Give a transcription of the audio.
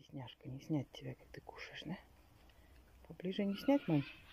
Стесняшка, не снять тебя, как ты кушаешь, да? Поближе не снять, мам?